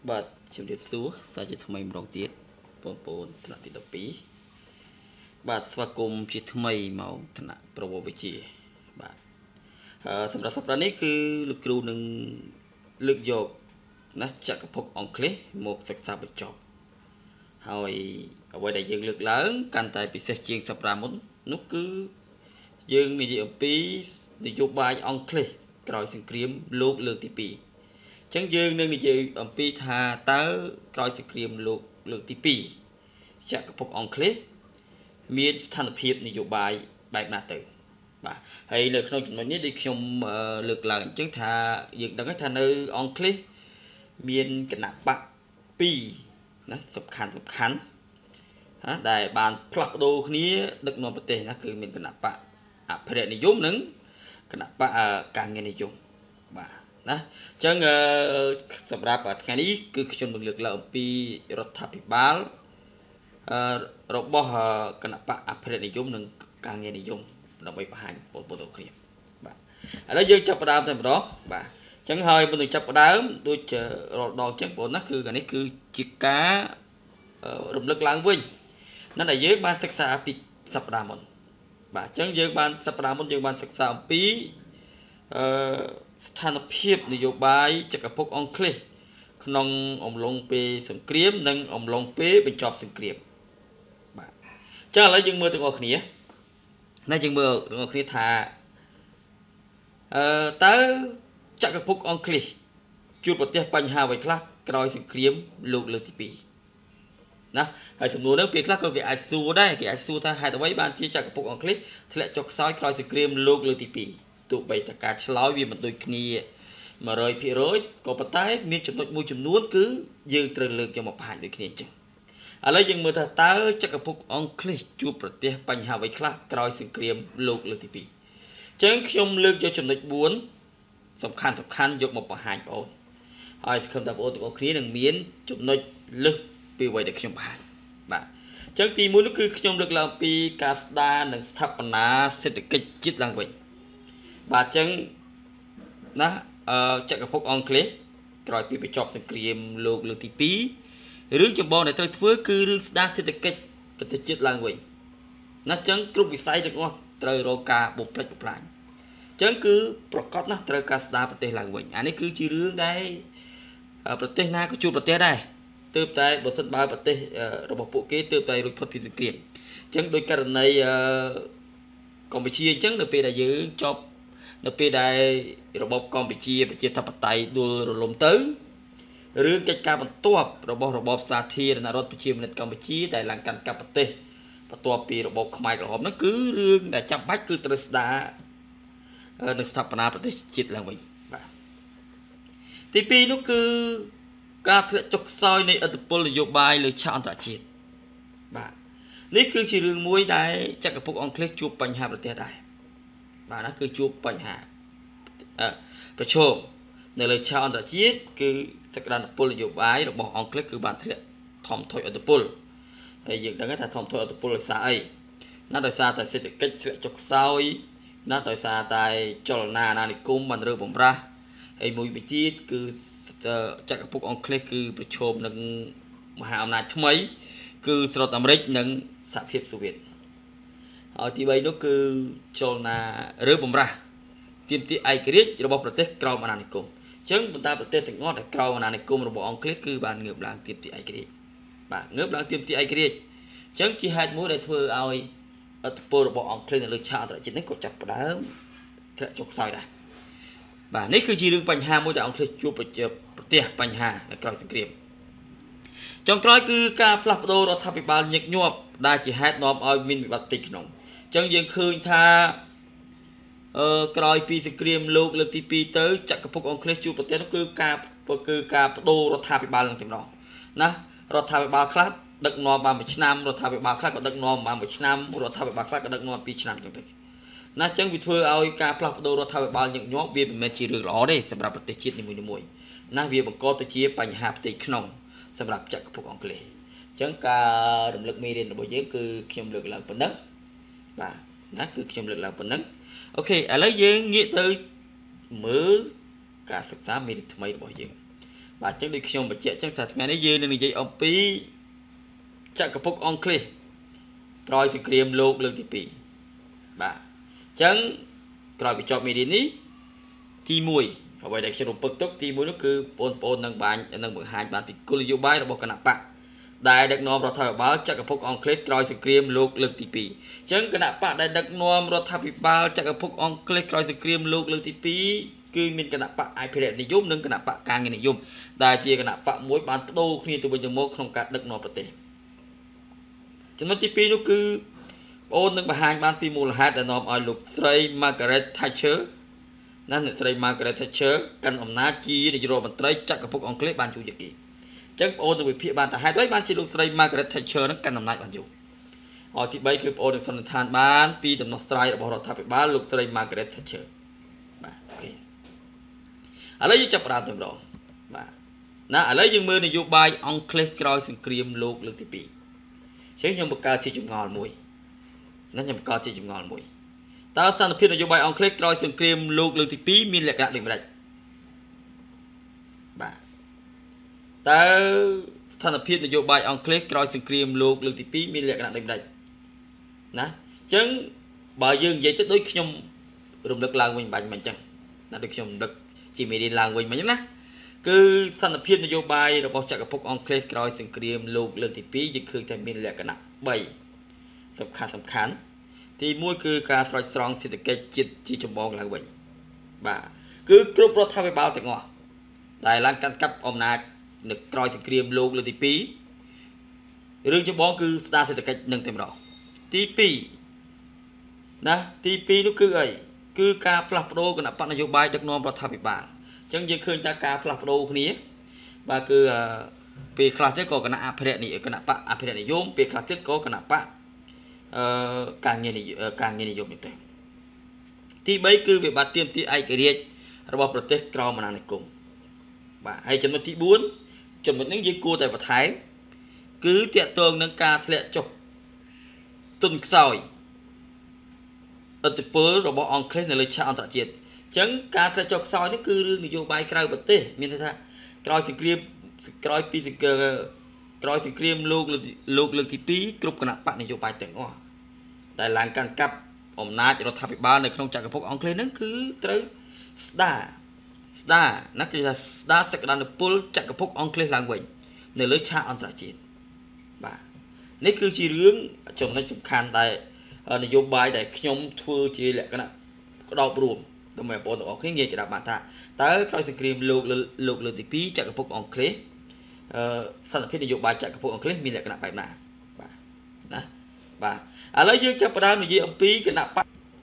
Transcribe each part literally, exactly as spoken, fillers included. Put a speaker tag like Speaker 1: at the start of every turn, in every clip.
Speaker 1: បាទជំរាបសួរសាជាថ្មីម្ដងទៀតបងប្អូនថ្នាក់ទីដប់ពីរបាទស្វាគមន៍ជាថ្មីមកថ្នាក់ប្រវត្តិវិទ្យាបាទសម្រាប់សប្តាហ៍នេះគឺលោកគ្រូនឹងលើកយកណាចក្រភពអង់គ្លេសមកសិក្សាបញ្ចប់ហើយអ្វីដែលយើងលើកឡើងកាន់តែពិសេសជាងសប្តាហ៍មុននោះគឺយើងនិយាយអំពីនយោបាយអង់គ្លេសក្រោយសង្គ្រាមលោកលើកទីពីរអញ្ចឹងយើងនឹងនិយាយអំពីថាតើក្រោយសង្គ្រាមលោកលើកទីពីរចក្រភពអង់គ្លេសមានស្ថានភាពនយោបាយបែបណាទៅបាទហើយនៅក្នុងចំណុចនេះដូចខ្ញុំលើកឡើងអញ្ចឹងថាយើងដឹងថានៅអង់គ្លេសមានគណៈបកពីរណាសំខាន់សំខាន់ណាដែលបានផ្លាស់ប្ដូរគ្នាដឹកនាំប្រទេសណាគឺមានគណៈបកអភិរក្សនិយមនិងគណៈបកការងារនិយមបាទណាអញ្ចឹងសម្រាប់ថ្ងៃនេះគឺខ្ញុំនឹងលើកឡើងអំពីរដ្ឋាភិបាលរបស់គណៈបកអភិរក្សនិយមនិងការងារនិយមដើម្បីបង្ហាញបងប្អូនទាំងគ្នាបាទឥឡូវយើងចាប់ផ្ដើមតែម្ដងបាទអញ្ចឹងហើយមុននឹងចាប់ផ្ដើមដូចរាល់ដងអញ្ចឹងបងប្អូនណាគឺកានេះគឺជាការរំលឹកឡើងវិញណាដែលយើងបានសិក្សាពីសប្ដាហ៍មុនបាទអញ្ចឹងយើងបានសប្ដាហ៍មុនយើងបានសិក្សាអំពីអឺស្ថានភាពនយោបាយចក្រភពអង់គ្លេសក្នុងអំឡុងពេលសង្គ្រាមនិងអំឡុងពេលបញ្ចប់សង្គ្រាមបាទអញ្ចឹងឥឡូវយើងមើលទាំងអស់គ្នាណាយើងមើលទាំងអស់គ្នាថាអឺតើចក្រភពអង់គ្លេសជួបប្រទះបញ្ហាអ្វីខ្លះក្រោយសង្គ្រាមលោកលើកទីពីរណាហើយសំណួរនោះពេលខ្លះក៏គេអាចសួរដែរគេអាចសួរថាហេតុអ្វីបានជាចក្រភពអង់គ្លេសធ្លាក់ចុះខ្សោយក្រោយសង្គ្រាមលោកលើកទីពីរទោះបីតែការឆ្លើយវាមិនដូចគ្នាមួយរយភាគរយក៏ប៉ុន្តែមានចំណុចមួយចំនួនគឺយើងត្រូវលើកយកមកបង្ហាញដូចគ្នាអញ្ចឹងឥឡូវយើងមើលថាតើចក្រភពអង់គ្លេសជួបប្រទះបញ្ហាអ្វីខ្លះក្រោយសង្គ្រាមលោកលើកទីពីរអញ្ចឹងខ្ញុំលើកយកចំណុចបួនសំខាន់សំខាន់យកមកបង្ហាញបងប្អូនហើយសង្ឃឹមថាបងប្អូនទាំងអស់គ្នានឹងមានចំណុចលើសពីអ្វីដែលខ្ញុំបង្ហាញបាទអញ្ចឹងទីមួយនោះគឺខ្ញុំលើកឡើងពីការស្ដារនិងស្ថាបនាសេដ្ឋកិច្ចជាតិឡើងវិញបាទអញ្ចឹងណាអឺចក្រភពអង់គ្លេសក្រោយពីបញ្ចប់សង្គ្រាមលោកលើកទីពីររឿងចម្បងដែលត្រូវធ្វើគឺរឿងស្ដារសេដ្ឋកិច្ចប្រទេសជាតិឡើងវិញណាអញ្ចឹងគ្រប់វិស័យទាំងអស់ត្រូវរកការបំផ្លិចបំផ្លាញអញ្ចឹងគឺប្រកាសណាស់ត្រូវការស្ដារប្រទេសឡើងវិញអានេះគឺជារឿងដែលប្រទេសណាក៏ជួបប្រទេសដែរទើបតែបើសិនបើប្រទេសរបស់ពួកគេទើបតែរួចផុតពីសង្គ្រាមអញ្ចឹងដោយករណីកម្ពុជាអញ្ចឹងនៅពេលដែលយើងចប់នៅពេលដែលរបបកម្ពុជាប្រជាធិបតេយ្យដួលរលំទៅរឿងកិច្ចការបន្ទាប់របស់របបសាធារណរដ្ឋប្រជាមានិតកម្ពុជាដែលឡើងកាន់កាប់ប្រទេសបន្ទាប់ពីរបបខ្មែរក្រហមហ្នឹងគឺរឿងដែលចាំបាច់គឺត្រូវស្ដារនិងស្ថាបនាប្រទេសជាតិឡើងវិញបាទទីពីរនោះគឺការធ្លាក់ចុះខ្សោយនៃឥទ្ធិពលនយោបាយលើឆាកអន្តរជាតិបាទនេះគឺជារឿងមួយដែលចក្រភពអង់គ្លេសជួបបញ្ហាប្រទេសដែរបាទណាគឺជួបបញ្ហាអឺប្រឈមនៅលើឆាកអន្តរជាតិគឺសក្តានុពលនយោបាយរបស់អង់គ្លេសគឺបានធ្លាក់ធំធុយឥទ្ធិពលហើយយើងដឹងថាធំធុយឥទ្ធិពលដោយសារអីណាដោយសារតែសេដ្ឋកិច្ចធ្លាក់ចុះខ្សោយណាដោយសារតែចលនាអាណានិគមបានរើបំរាស់ហើយមួយវិញទៀតគឺចក្រភពអង់គ្លេសគឺប្រឈមនឹងមហាអំណាចថ្មីគឺសហរដ្ឋអាមេរិកនិងសហភាពសូវៀតហើយទីបីនោះគឺចលនារើបំរាស់ទាមទារឯករាជ្យរបស់ប្រទេសក្រោមអាណានិគមអញ្ចឹងបណ្ដាប្រទេសទាំងអស់ដែលក្រោមអាណានិគមរបស់អង់គ្លេសគឺបានងើបឡើងទាមទារឯករាជ្យបាទងើបឡើងទាមទារឯករាជ្យអញ្ចឹងជាហេតុមួយដែលធ្វើឲ្យឥទ្ធិពលរបស់អង់គ្លេសនៅលើឆាកអន្តរជាតិនេះក៏ចាប់ផ្ដើមធ្លាក់ចុះខ្សោយដែរបាទនេះគឺជារឿងបញ្ហាមួយដែលអង់គ្លេសជួបប្រទះបញ្ហានៅក្រោយសង្គ្រាមចុងក្រោយគឺការផ្លាស់ប្ដូររដ្ឋាភិបាលញឹកញាប់ដែលជាហេតុនាំឲ្យមានវិបត្តិផ្ទៃក្នុងអញ្ចឹងយើងឃើញថាអឺក្រោយពីសង្គ្រាមលោកលើកទីពីរទៅចក្រភពអង់គ្លេសជួបប្រទះនោះគឺការគឺការបដូររដ្ឋាភិបាលឡើងចំណងណារដ្ឋាភិបាលខ្លះដឹកនាំបានមួយឆ្នាំរដ្ឋាភិបាលខ្លះក៏ដឹកនាំបានមួយឆ្នាំរដ្ឋាភិបាលខ្លះក៏ដឹកនាំពីរឆ្នាំចឹងទៅណាអញ្ចឹងវាធ្វើឲ្យការផ្លាស់ប្ដូររដ្ឋាភិបាលញឹកញាប់វាមិនមែនជារឿងល្អទេសម្រាប់ប្រទេសជាតិនីមួយៗណាវាបង្កទៅជាបញ្ហាផ្ទៃក្នុងសម្រាប់ចក្រភពអង់គ្លេសអញ្ចឹងការរំលឹកមេរៀនរបស់យើងគឺខ្ញុំលើកឡើងប៉ុណ្ណឹងបាទណាគឺខ្ញុំលើកឡើងប៉ុណ្ណឹងអូខេឥឡូវយើងងាកទៅមើលការសិក្សាមេរៀនថ្មីរបស់យើងបាទអញ្ចឹងដូចខ្ញុំបញ្ជាក់អញ្ចឹងថាថ្ងៃនេះយើងនឹងនិយាយអំពីចក្រភពអង់គ្លេសក្រោយសង្គ្រាមលោកលើកទីពីរបាទអញ្ចឹងក្រោយបញ្ចប់មេរៀននេះទីមួយអ្វីដែលខ្ញុំរំពឹងទុកទីមួយនោះគឺបងប្អូននឹងបាននឹងបង្ហាញបានពីគោលនយោបាយរបស់គណៈបកដែលដឹកនាំរដ្ឋាភិបាលចក្រភពអង់គ្លេសក្រោយសង្គ្រាមលោកលើកទីពីរអញ្ចឹងគណៈបកដែលដឹកនាំរដ្ឋាភិបាលចក្រភពអង់គ្លេសក្រោយសង្គ្រាមលោកលើកទីពីរគឺមានគណៈបកអភិរក្សនិយមនិងគណៈបកការងារនិយមដែលជាគណៈបកមួយបានបដូរគ្នាទៅវិញទៅមកក្នុងការដឹកនាំប្រទេសចំណុចទីពីរនោះគឺបងអូននឹងបង្ហាញបានពីមូលហេតុដែលនាំឲ្យលោកស្រី Margaret Thatcher ណាអ្នកស្រី Margaret Thatcher កាន់អំណាចជានាយករដ្ឋមន្ត្រីចក្រភពអង់គ្លេសបានយូរជាងគេអញ្ចឹងបងអូននឹងវិភាគបានថាហេតុអ្វីបានជាលោកស្រី Margaret Thatcher នឹងកាន់អំណាចបានយូរហើយទីបីគឺបងអូននឹងសន្និដ្ឋានបានពីដំណោះស្រាយរបស់រដ្ឋាភិបាលលោកស្រី Margaret Thatcher បាទអូខេឥឡូវយើងចាប់ផ្ដើមតែម្ដងបាទណាឥឡូវយើងមើលនយោបាយអង់គ្លេសក្រោយសង្គ្រាមលោកលើកទីពីរអញ្ចឹងខ្ញុំបង្កើតជាចម្ងល់មួយណាខ្ញុំបង្កើតជាចម្ងល់មួយតើស្ថានភាពនយោបាយអង់គ្លេសក្រោយសង្គ្រាមលោកលើកទីពីរមានលក្ខណៈដូចម្ដេចបាទតើស្ថានភាពនយោបាយអង់គ្លេសក្រោយសង្គ្រាមលោកលើកទីពីរមានលក្ខណៈដូចម្ដេចណាអញ្ចឹងបើយើងនិយាយទៅដូចខ្ញុំរំលឹកឡើងវិញបាញ់មិនអញ្ចឹងណាដូចខ្ញុំរំលឹកជាមេរៀនឡើងវិញមិនអញ្ចឹងណាគឺស្ថានភាពនយោបាយរបស់ចក្រភពអង់គ្លេសក្រោយសង្គ្រាមលោកលើកទីពីរយើងឃើញតែមានលក្ខណៈបីសំខាន់សំខាន់ទីមួយគឺការស្រោចស្រង់សេដ្ឋកិច្ចជាតិជាចម្បងឡើងវិញបាទគឺគ្រប់រដ្ឋាភិបាលទាំងអស់ដែលឡើងកាន់កាប់អំណាចនៅក្រោយសង្គ្រាមលោកលើកទីពីររឿងចម្បងគឺស្ដារសេដ្ឋកិច្ចនឹងតែម្ដងទីពីរណាទីពីរនោះគឺអីគឺការផ្លាស់ប្ដូរគណៈបកនយោបាយដឹកនាំរដ្ឋាភិបាលអញ្ចឹងយើងឃើញថាការផ្លាស់ប្ដូរគ្នាបាទគឺពេលខ្លះទៀតក៏គណៈអភិរក្សនេះគណៈបកអភិរក្សនិយមពេលខ្លះទៀតក៏គណៈបកអឺការងារការងារនិយមនេះទេទីបីគឺវិបត្តិទាមទារឯករាជ្យរបស់ប្រទេសក្រោមអាណានិគមបាទហើយចំណុចទីបួនចំណុចនេះយើងគួរតែបន្ថែមគឺតាក់ទងនឹងការធ្លាក់ចុះទុនខ្សោយឥទ្ធិពលរបស់អង់គ្លេសនៅលើឆាកអន្តរជាតិអញ្ចឹងការធ្លាក់ចុះខ្សោយនេះគឺរឿងនយោបាយក្រៅប្រទេសមានន័យថាក្រោយសង្គ្រាមក្រោយពីសង្គ្រាមក្រោយសង្គ្រាមលោកលោកលើកទីពីរគ្រប់គណៈបកនយោបាយទាំងអស់ដែលឡើងកាន់កាប់អំណាចរដ្ឋាភិបាលនៅក្នុងចក្រភពអង់គ្លេសហ្នឹងគឺត្រូវស្ដារស្ដារណាគឺថាស្ដារសក្តានុពលចក្រភពអង់គ្លេសឡើងវិញនៅលើឆាកអន្តរជាតិបាទនេះគឺជារឿងចំណុចសំខាន់ដែលនយោបាយដែលខ្ញុំធ្វើជាលក្ខណៈក្តោបរួមដើម្បីបងប្អូនទាំងអស់គ្នាងាយច្រឡំបានថាតើក្រោយសង្គ្រាមលោកលោកលើកទីពីរចក្រភពអង់គ្លេសអឺសន្តិភាពនយោបាយចក្រភពអង់គ្លេសមានលក្ខណៈបែបណាបាទណាបាទឥឡូវយើងចាប់ផ្ដើមនិយាយអំពីគណៈបក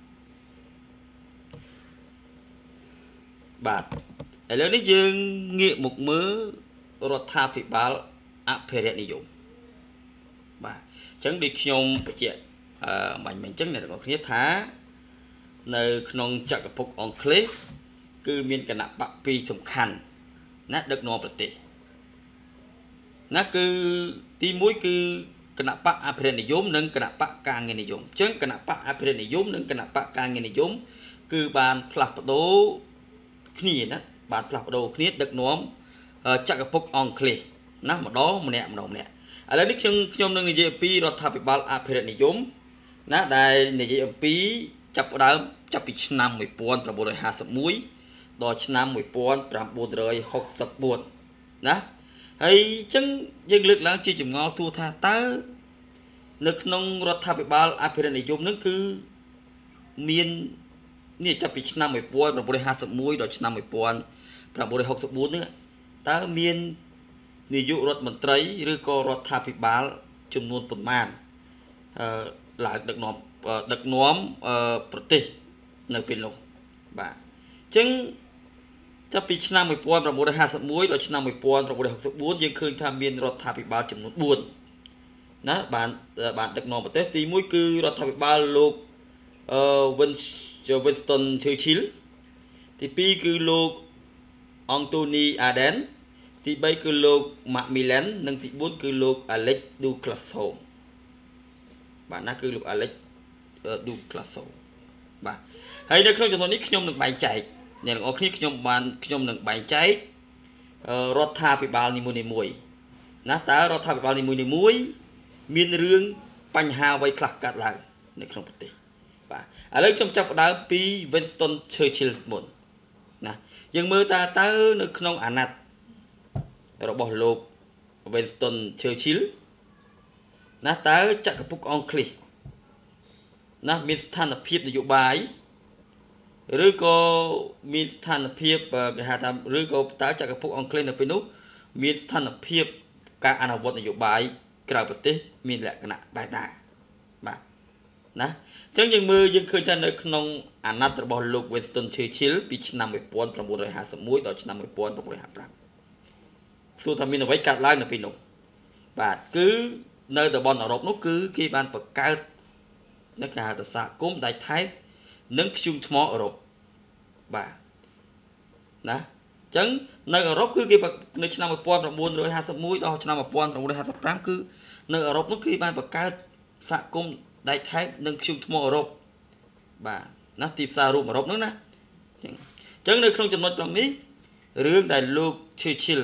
Speaker 1: បាទឥឡូវនេះយើងងាកមកមើលរដ្ឋាភិបាលអភិរក្សនិយមបាទអញ្ចឹងដូចខ្ញុំបញ្ជាក់អឺបាញ់មិញអញ្ចឹងអ្នកទាំងអស់គ្នាថានៅក្នុងចក្រភពអង់គ្លេសគឺមានគណៈបកពីរសំខាន់ណាដឹកនាំប្រទេសណាគឺទីមួយគឺគណៈបកអភិរក្សនិយមនិងគណៈបកការងារនិយមអញ្ចឹងគណៈបកអភិរក្សនិយមនិងគណៈបកការងារនិយមគឺបានផ្លាស់ប្ដូរគ្នាណាបានផ្លាស់ប្ដូរគ្នាដឹកនាំចក្រភពអង់គ្លេសណាម្ដងម្នាក់ម្ដងម្នាក់ឥឡូវនេះខ្ញុំខ្ញុំនឹងនិយាយអំពីរដ្ឋាភិបាលអភិរក្សនិយមណាដែលនិយាយអំពីចាប់ផ្ដើមចាប់ពីឆ្នាំmột nghìn chín trăm hai mươi mốtដល់ឆ្នាំmột nghìn chín trăm sáu mươi tưណាហើយអញ្ចឹងយើងលើកឡើងជាចម្ងល់សួរថាតើនៅក្នុងរដ្ឋាភិបាលអភិរក្សនិយមនឹងគឺមាននេះចាប់ពីឆ្នាំmột nghìn chín trăm hai mươi mốtដល់ឆ្នាំmột nghìn chín trăm sáu mươi tưនេះតើមាននាយករដ្ឋមន្ត្រីឬក៏រដ្ឋាភិបាលចំនួនប៉ុន្មានអឺឡើងដឹកនាំដឹកនាំប្រទេសនៅពេលនោះបាទអញ្ចឹងចាប់ពីឆ្នាំmột nghìn chín trăm hai mươi mốtដល់ឆ្នាំmột nghìn chín trăm sáu mươi tưយើងឃើញថាមានរដ្ឋាភិបាលចំនួនbốnណាបានបានដឹកនាំប្រទេសទីមួយគឺរដ្ឋាភិបាលលោកអឺ Winston Churchill ទីពីរគឺលោក Anthony Eden ទីបីគឺលោក Macmillan និងទីបួនគឺលោក Alex Douglas Home បាទណាគឺលោក Alex Douglas Home បាទហើយនៅក្នុងចំណុចនេះខ្ញុំនឹងបែងចែកអ្នកទាំងអស់គ្នាខ្ញុំបានខ្ញុំនឹងបែងចែកអរដ្ឋាភិបាលនីមួយៗណាតើរដ្ឋាភិបាលនីមួយៗមានរឿងបញ្ហាអ្វីខ្លះកើតឡើងនៅក្នុងប្រទេសបាទឥឡូវខ្ញុំចាប់ផ្ដើមពី Winston Churchill មុនណាយើងមើលតើតើនៅក្នុងអាណត្តិរបស់លោក Winston Churchill ណាតើចក្រភពអង់គ្លេសណាមានស្ថានភាពនយោបាយឬក៏មានស្ថានភាពគេហៅថាឬក៏តើចក្រភពអង់គ្លេសនៅពេលនោះមានស្ថានភាពការអនុវត្តនយោបាយក្រៅប្រទេសមានលក្ខណៈបែបណាបាទណាអញ្ចឹងយើងមើលយើងឃើញថានៅក្នុងអាណត្តិរបស់លោក Winston Churchill ពីឆ្នាំmột nghìn chín trăm hai mươi mốtដល់ឆ្នាំmột nghìn chín trăm hai mươi lămសួរថាមានអ្វីកើតឡើងនៅពេលនោះបាទគឺនៅតំបន់អឺរ៉ុបនោះគឺគេបានបង្កើតនៅគេហៅថាសហគមន៍ដៃថែបនិងធ្យូងថ្មអឺរ៉ុបបាទណាអញ្ចឹងនៅអឺរ៉ុបគឺគេនៅឆ្នាំmột nghìn chín trăm hai mươi mốtដល់ឆ្នាំmột nghìn chín trăm hai mươi lămគឺនៅអឺរ៉ុបនោះគេបានបង្កើតសហគមន៍ដៃថែបនិងធ្យូងថ្មអឺរ៉ុបបាទណាទីផ្សាររូបអឺរ៉ុបហ្នឹងណាអញ្ចឹងនៅក្នុងចំណុចត្រង់នេះរឿងដែលលោក Churchill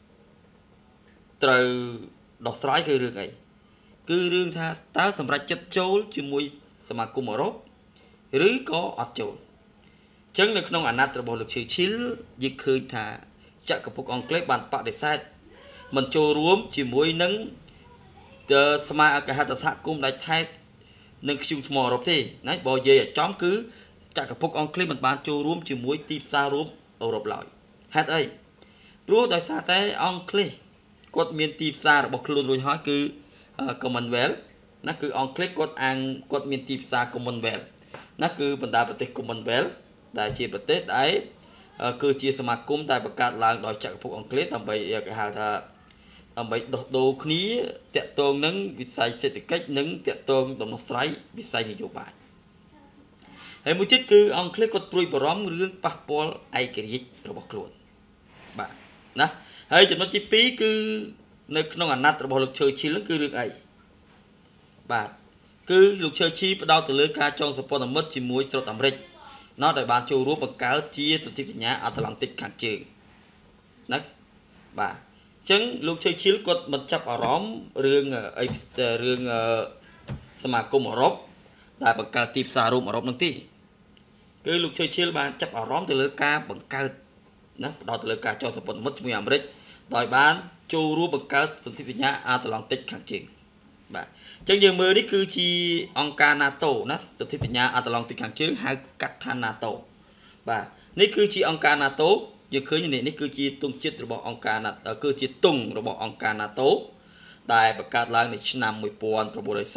Speaker 1: ត្រូវដោះស្រាយគឺរឿងអីគឺរឿងថាតើសម្រាប់ចិត្តចូលជាមួយសមាគមអឺរ៉ុបឬក៏អត់ចូលអញ្ចឹងនៅក្នុងអាណត្តិរបស់លោក Churchill យើងឃើញថាចក្រភពអង់គ្លេសបានបដិសេធមិនចូលរួមជាមួយនឹងសមាគមហត្ថសហគមន៍ដាច់ថែបនិងធ្យូងថ្មអឺរ៉ុបទេណាបើនិយាយឲ្យចំគឺចក្រភពអង់គ្លេសមិនបានចូលរួមជាមួយទីផ្សាររួមអឺរ៉ុបឡើយហេតុអីព្រោះដោយសារតែអង់គ្លេសគាត់មានទីផ្សាររបស់ខ្លួនរួចហើយគឺ Commonwealth ណាគឺអង់គ្លេសគាត់អាងគាត់មានទីផ្សារ Commonwealth ណាគឺបណ្ដាប្រទេស Commonwealth ដែលជាប្រទេសដែលគឺជាសមាគមដែលបង្កើតឡើងដោយចក្រភពអង់គ្លេសដើម្បីគេហៅថាដើម្បីដោះដូរគ្នាតាក់ទងនឹងវិស័យសេដ្ឋកិច្ចនិងតាក់ទងដំណោះស្រាយវិស័យនយោបាយហើយមួយទៀតគឺអង់គ្លេសគាត់ព្រួយបារម្ភរឿងប៉ះពាល់ឯករាជ្យរបស់ខ្លួនបាទណាហើយចំណុចទីពីរគឺនៅក្នុងអាណត្តិរបស់លោក Churchill គឺរឿងអីបាទគឺលោក Churchill ផ្ដោតទៅលើការចងសម្ព័ន្ធមិត្តជាមួយស្រុកអាមេរិកណោះដែលបានចូលរួមបង្កើតជាសន្ធិសញ្ញាអាត្លង់តិកខាងជើងណាបាទអញ្ចឹងលោក Churchill គាត់មិនចាប់អារម្មណ៍រឿងអីរឿងសមាគមអឺរ៉ុបដែលបង្កើតទីផ្សាររួមអឺរ៉ុបនោះទេគឺលោក Churchill បានចាប់អារម្មណ៍ទៅលើការបង្កើតណាផ្ដោតទៅលើការចងសម្ព័ន្ធមិត្តជាមួយអាមេរិកដោយបានចូលរួមបង្កើតសន្ធិសញ្ញាអាត្លង់តិកខាងជើងបាទអញ្ចឹងយើងមើលនេះគឺជាអង្គការ NATO ណាសន្ធិសញ្ញាអាត្លង់តិកខាងជើងហៅកាត់ថា NATO បាទនេះគឺជាអង្គការ NATO យើងឃើញនេះគឺជាទង់ជាតិរបស់អង្គការ NATO គឺជាទង់របស់អង្គការ NATO ដែលបង្កើតឡើងនៅឆ្នាំmột nghìn chín trăm bốn mươi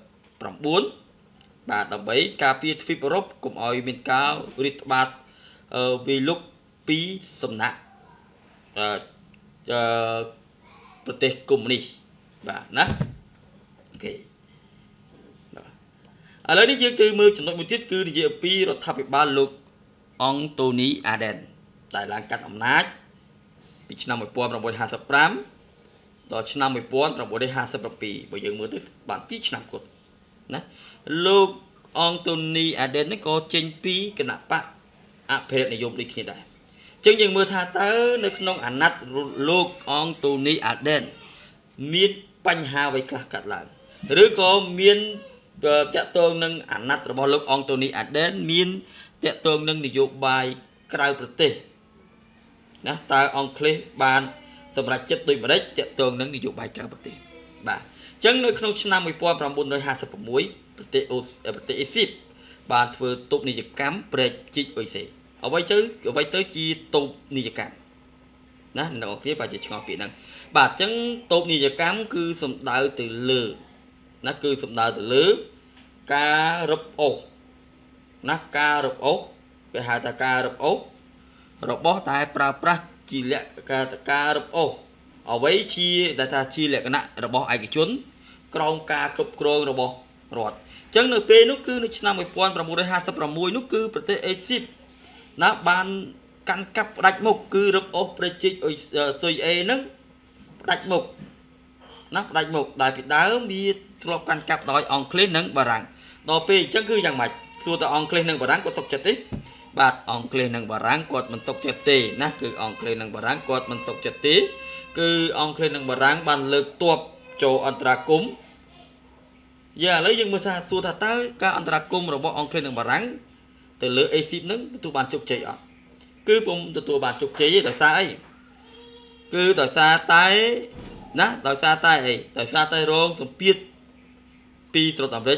Speaker 1: chínបាទដើម្បីការពារទ្វីបអឺរ៉ុបកុំឲ្យមានការរាតត្បាតវាលុកពីសំណាក់អឺប្រទេសកុម្មុយនីសបាទណាអូខេឥឡូវនេះយើងទៅមើលចំណុចមួយទៀតគឺនិយាយពីរដ្ឋាភិបាលលោកអង់តូនីអាដែនដែលឡើងកាត់អំណាចពីឆ្នាំmột nghìn chín trămห้าสิบห้าដល់ឆ្នាំmột nghìn chín trămห้าสิบเจ็ดបើយើងមើលទៅបានពីរឆ្នាំគត់ណាលោកអង់តូនីអាដែននេះក៏ចេញពីគណៈបកអភិរក្សនិយមដូចគ្នាដែរអញ្ចឹងយើងមើលថាតើនៅក្នុងអាណត្តិលោកអង់តូនីអាដែនមានបញ្ហាអ្វីខ្លះកើតឡើងឬក៏មានតាក់ទងនឹងអាណត្តិរបស់លោកអង់តូនីអាដែនមានតាក់ទងនឹងនយោបាយក្រៅប្រទេសណាតើអង់គ្លេសបានសម្រេចចិត្តដូចម្ដេចតាក់ទងនឹងនយោបាយក្រៅប្រទេសបាទអញ្ចឹងនៅក្នុងឆ្នាំmột nghìn chín trămห้าสิบหกប្រទេសអូប្រទេសអេស៊ីបបានធ្វើទូបនីយកម្មប្រេកជីកអ៊ុយសេអ្វីទៅអ្វីទៅជាទូបនីយកម្មណាអ្នកនរគ្នាប្រហែលជាឆ្ងល់ពាក្យហ្នឹងបាទអញ្ចឹងទូបនីយកម្មគឺសំដៅទៅលើណាគឺសំដៅទៅលើការរឹបអូសណាការរឹបអូសគេហៅថាការរឹបអូសរបស់តែប្រើប្រាស់ជាលក្ខណៈការរឹបអូសអ្វីជាដែលថាជាលក្ខណៈរបស់ឯកជនក្រោមការគ្រប់គ្រងរបស់រដ្ឋអញ្ចឹងនៅពេលនោះគឺនៅឆ្នាំmột nghìn chín trămห้าสิบหกនោះគឺប្រទេសអេស៊ីបណាបានកាន់កាប់ផ្ដាច់មុខគឺរឹបអូសប្រជិកអ៊ុយស៊ុយអេហ្នឹងផ្ដាច់មុខណាផ្ដាច់មុខដែលពីដើមវាធ្លាប់កាន់កាប់ដោយអង់គ្លេសនិងបារាំងដល់ពេលអញ្ចឹងគឺយ៉ាងម៉េចសួរតើអង់គ្លេសនិងបារាំងគាត់សុខចិត្តទេបាទអង្គលេសនិងបារាំងគាត់មិនទុកចិត្តទេណាគឺអង្គលេសនិងបារាំងគាត់មិនទុកចិត្តទេគឺអង្គលេសនិងបារាំងបានលើកទ័ពចូលអន្តរាគមន៍យ៉ាឥឡូវយើងមើលថាសួរថាតើការអន្តរាគមន៍របស់អង្គលេសនិងបារាំងទៅលើអេស៊ីបនឹងទទួលបានជោគជ័យអត់គឺពុំទទួលបានជោគជ័យទេដោយសារអីគឺដោយសារតែណាដោយសារតែអីដោយសារតែរងសម្ពាធពីស្រុកអាមេរិក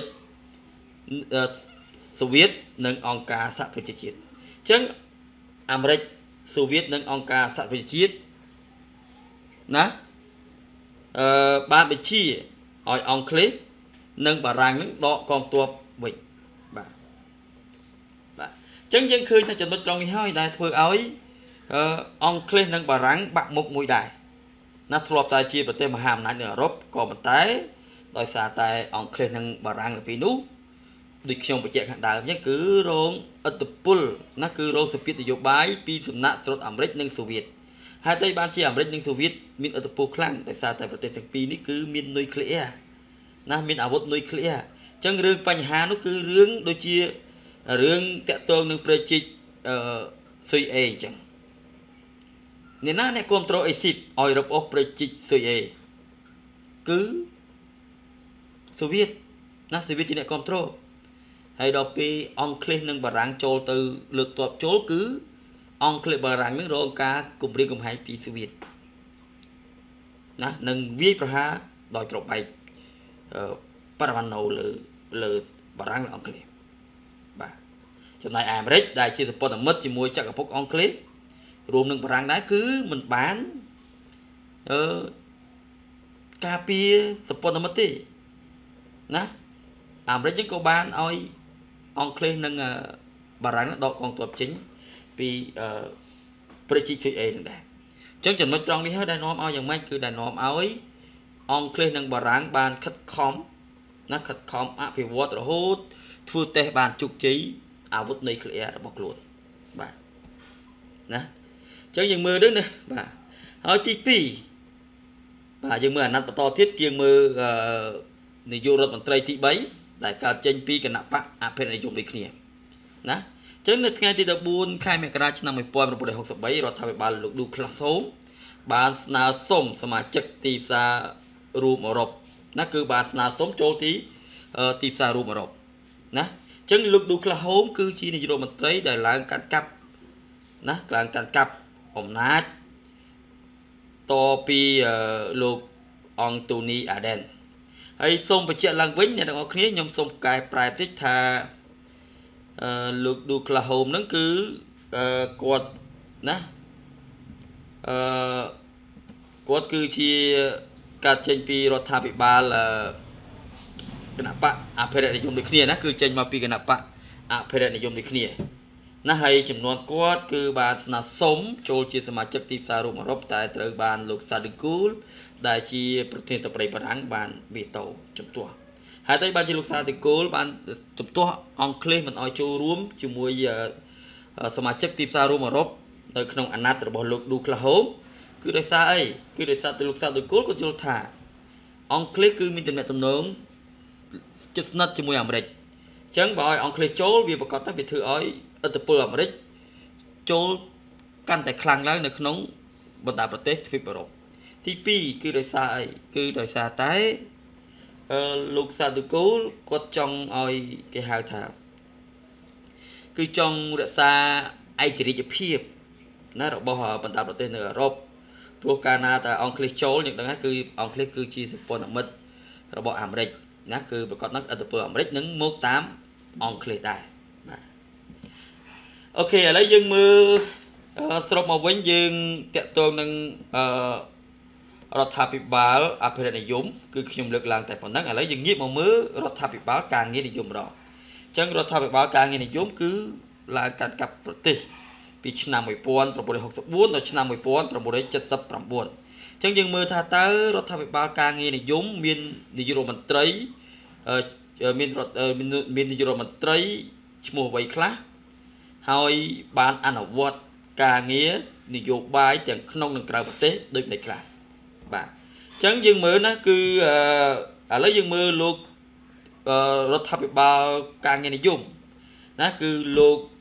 Speaker 1: សូវៀតនិងអង្គការសហប្រជាជាតិអញ្ចឹងអាមេរិកសូវៀតនិងអង្គការសហប្រជាជាតិណាអឺបានបញ្ជាឲ្យអង់គ្លេសនិងបារាំងនឹងដកកងទ័ពវិញបាទបាទអញ្ចឹងយើងឃើញថាចំណុចត្រង់នេះហើយដែលធ្វើឲ្យអង់គ្លេសនិងបារាំងបាក់មុខមួយដែរណាធ្លាប់តែជាប្រទេសមហាអំណាចនៅអឺរ៉ុបក៏ប៉ុន្តែដោយសារតែអង់គ្លេសនិងបារាំងនៅពេលនោះដូចខ្ញុំបញ្ជាក់ខាងដើមហ្នឹងគឺរងឥទ្ធិពលណាគឺរងសម្ពាធនយោបាយពីសំណាក់ស្រុកអាមេរិកនិងសូវៀតហើយតែបានជាអាមេរិកនិងសូវៀតមានឥទ្ធិពលខ្លាំងដោយសារតែប្រទេសទាំងពីរនេះគឺមាននុយក្លេអ៊ែរណាមានអាវុធនុយក្លេអ៊ែរអញ្ចឹងរឿងបញ្ហានោះគឺរឿងដូចជារឿងតាក់ទងនឹងប្រជិកអឺ ស៊ុយអេអញ្ចឹងអ្នកណាអ្នកគ្រប់គ្រងអេស៊ីបឲ្យរឹបអូសប្រជិកស៊ុយអេគឺសូវៀតណាសូវៀតជាអ្នកគ្រប់គ្រងហើយដល់ពេលអង់គ្លេសនិងបារាំងចូលទៅលើកទ័ពចូលគឺអង់គ្លេសបារាំងនឹងរងការគំរាមកំហែងពីសូវៀតណានឹងវាយប្រហារដោយត្របែកអឺប៉ារ៉ាម៉ាណូលើលើបារាំងនិងអង់គ្លេសបាទចំណែកអាមេរិកដែលជាសម្ព័ន្ធមិត្តជាមួយចក្រភពអង់គ្លេសរួមនឹងបារាំងដែរគឺមិនបានអឺការពារសម្ព័ន្ធមិត្តទេណាអាមេរិកហ្នឹងក៏បានឲ្យអង់គ្លេសនិងបារាំងដកកងទ័ពចេញពីប្រជាជាតិអេនឹងដែរអញ្ចឹងចំណុចត្រង់នេះហើយដែលនាំឲ្យយ៉ាងម៉េចគឺដែលនាំឲ្យអង់គ្លេសនិងបារាំងបានខិតខំណាខិតខំអភិវឌ្ឍរហូតធ្វើតេស្តបានជោគជ័យអាវុធនុយក្លេអ៊ែររបស់ខ្លួនបាទណាអញ្ចឹងយើងមើលទៅណាបាទហើយទីពីរបាទយើងមើលអាណត្តិបន្តទៀតយើងមើលនាយករដ្ឋមន្ត្រីទីបីដែលកើតចេញពីគណៈបកអភិរក្សនិយមដូចគ្នាណាអញ្ចឹងនៅថ្ងៃទីដប់បួនខែមករាឆ្នាំmột nghìn chín trăm sáu mươi baរដ្ឋាភិបាលលោកឌូក្លាសូមបានស្នើសុំសមាជិកទីផ្សាររួមអឺរ៉ុបណាគឺបានស្នើសុំចូលទីទីផ្សាររួមអឺរ៉ុបណាអញ្ចឹងលោកឌូក្លាហូមគឺជានាយករដ្ឋមន្ត្រីដែលឡើងកាត់កាប់ណាឡើងកាត់កាប់អំណាចតពីលោកអង់តូនីអាដេនហើយសូមបញ្ជាក់ឡើងវិញអ្នកទាំងអស់គ្នាខ្ញុំសូមកែប្រែបន្តិចថាអឺលោកឌូក្លាហូមហ្នឹងគឺអឺគាត់ណាអឺគាត់គឺជាកើតចេញពីរដ្ឋាភិបាលគណៈបកអភិរក្សនិយមដូចគ្នាណាគឺចេញមកពីគណៈបកអភិរក្សនិយមដូចគ្នាណាហើយចំនួនគាត់គឺបានស្នើសុំចូលជាសមាជិកទីផ្សាររួមអឺរ៉ុបតែត្រូវបានលោកសាឌីគូលដែលជាប្រធានាធិបតីបារាំងបានវីតូជំទាស់ហើយតែបានជាលោកសាឌីគូលបានជំទាស់អង់គ្លេសមិនឲ្យចូលរួមជាមួយសមាជិកទីផ្សាររួមអឺរ៉ុបនៅក្នុងអាណត្តិរបស់លោកឌូក្លាហូមគឺដោយសារអីគឺដោយសារតែលោកសាឌីគូលគាត់យល់ថាអង់គ្លេសគឺមានទំនាក់ទំនងជិតស្និទ្ធជាមួយអាមេរិកអញ្ចឹងបើឲ្យអង់គ្លេសចូលវាប្រកាសថាវាធ្វើឲ្យឥទ្ធិពលអាមេរិកចូលកាន់តែខ្លាំងឡើងនៅក្នុងបណ្ដាប្រទេសទ្វីបអឺរ៉ុបទីពីរគឺដោយសារអីគឺដោយសារតែអឺលោកសាឌូគូលគាត់ចង់ឲ្យគេហៅថាគឺចង់រក្សាឯករាជ្យភាពណារបស់បណ្ដាប្រទេសនៅអឺរ៉ុបព្រោះកាលណាតែអង់គ្លេសចូលយើងដឹងហើយគឺអង់គ្លេសគឺជាសម្ព័ន្ធមិត្តរបស់អាមេរិកណាគឺប្រកាសថាឥទ្ធិពលអាមេរិកនឹងមកតាមអង់គ្លេសដែរបាទអូខេឥឡូវយើងមើលសរុបមកវិញយើងតាក់ទងនឹងអឺរដ្ឋាភិបាលអភិរក្សនិយមគឺខ្ញុំលើកឡើងតែប៉ុណ្ណឹងឥឡូវយើងងាកមកមើលរដ្ឋាភិបាលការងារនិយមម្ដងអញ្ចឹងរដ្ឋាភិបាលការងារនិយមគឺឡើងកាត់កាប់ប្រទេសពីឆ្នាំmột nghìn chín trăm sáu mươi tưដល់ឆ្នាំmột nghìn chín trăm bảy mươi chínអញ្ចឹងយើងមើលថាតើរដ្ឋាភិបាលការងារនិយមមាននាយករដ្ឋមន្ត្រីមានរដ្ឋមាននាយករដ្ឋមន្ត្រីឈ្មោះអ្វីខ្លះហើយបានអនុវត្តការងារនយោបាយទាំងក្នុងនិងក្រៅប្រទេសដូចនេះខ្លះបាទអញ្ចឹងយើងមើលណាគឺឥឡូវយើងមើលលោករដ្ឋាភិបាលការងារនិយមណាគឺលោក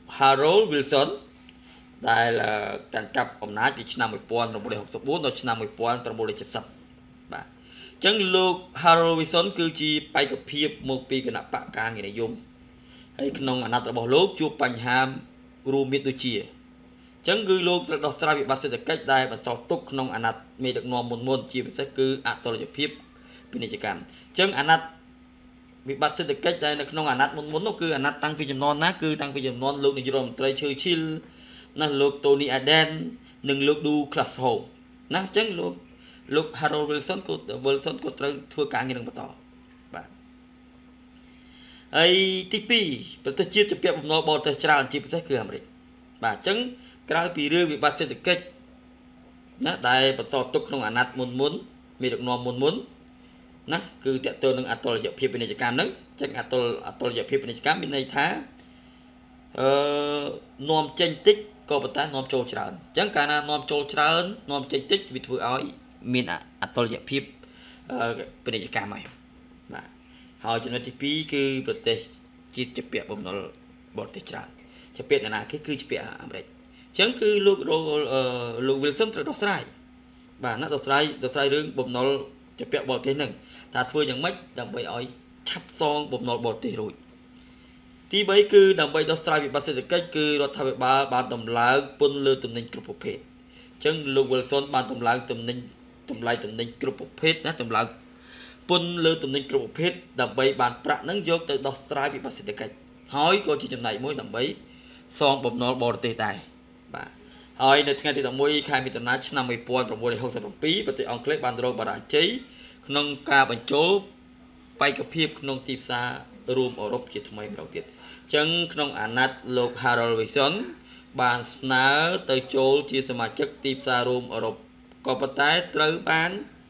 Speaker 1: Harold Wilson ដែលកាន់កាប់អំណាចពីឆ្នាំmột nghìn chín trăm sáu mươi tưដល់ឆ្នាំmột nghìn chín trăm bảy mươiបាទអញ្ចឹងលោក Harold Wilson គឺជាបេក្ខភាពមកពីគណៈបកការងារនិយមហើយក្នុងអាណត្តិរបស់លោកជួបបញ្ហារួមមានដូចជាអញ្ចឹងគឺលោកត្រូវដោះស្រាយវិបត្តិសេដ្ឋកិច្ចដែលបន្សល់ទុកក្នុងអាណត្តិមេដឹកនាំមុនមុនជាពិសេសគឺអតុល្យភាពពាណិជ្ជកម្មអញ្ចឹងអាណត្តិវិបត្តិសេដ្ឋកិច្ចដែលនៅក្នុងអាណត្តិមុនមុននោះគឺអាណត្តិតាំងពីចំនួនណាគឺតាំងពីចំនួនលោកនាយករដ្ឋមន្ត្រី Churchill ណាលោក Tony Aden និងលោក Du Clashow ណាអញ្ចឹងលោកលោក Harold Wilson ក៏ Wilson ក៏ត្រូវធ្វើការងារនឹងបន្តបាទហើយទីពីរប្រទេសជាតិជាពាក់បំណុលបរទេសច្រើនជាពិសេសគឺអាមេរិកបាទអញ្ចឹងក្រៅពីរឿងវិបត្តិសេដ្ឋកិច្ចណាដែលបន្សល់ទុកក្នុងអាណត្តិមុនមុនមានដឹកនាំមុនមុនណាគឺតកតទៅនឹងអតុល្យភាពពាណិជ្ជកម្មហ្នឹងអញ្ចឹងអតុលអតុល្យភាពពាណិជ្ជកម្មមានន័យថាអឺនាំចេញតិចក៏ប៉ុន្តែនាំចូលច្រើនអញ្ចឹងកាលណានាំចូលច្រើននាំចេញតិចវាធ្វើឲ្យមានអតុល្យភាពពាណិជ្ជកម្មហើយបាទហើយចំណុចទីពីរគឺប្រទេសជាតិជាពាក់បំណុលបរទេសច្រើនជាពាក់ណាគេគឺជាពាក់អាមេរិកអញ្ចឹងគឺលោកលោក Wilson ត្រូវដោះស្រាយបាទណាដោះស្រាយដោះស្រាយរឿងបំណុលជាពាក់បរទេសហ្នឹងថាធ្វើយ៉ាងម៉េចដើម្បីឲ្យឆាប់សងបំណុលបរទេសរួចទីបីគឺដើម្បីដោះស្រាយវិបត្តិសេដ្ឋកិច្ចគឺរដ្ឋាភិបាលបានតម្លើងពន្ធលើទំនិញគ្រប់ប្រភេទអញ្ចឹងលោក Wilson បានតម្លើងទំនិញតម្លៃទំនិញគ្រប់ប្រភេទណាតម្លើងពន្ធលើទំនិញគ្រប់ប្រភេទដើម្បីបានប្រាក់ហ្នឹងយកទៅដោះស្រាយវិបត្តិសេដ្ឋកិច្ចហើយក៏ជាចំណែកមួយដើម្បីសងបំណុលបរទេសដែរបាទហើយនៅថ្ងៃទីelevenខែមិថុនាឆ្នាំnineteen sixty-sevenប្រទេសអង់គ្លេសបានរកបរាជ័យក្នុងការបញ្ចូលបេក្ខភាពក្នុងទីផ្សាររួមអឺរ៉ុបជាថ្មីម្ដងទៀតអញ្ចឹងក្នុងអាណត្តិលោក Harold Wilson បានស្នើទៅចូលជាសមាជិកទីផ្សាររួមអឺរ៉ុបក៏ប៉ុន្តែត្រូវបាន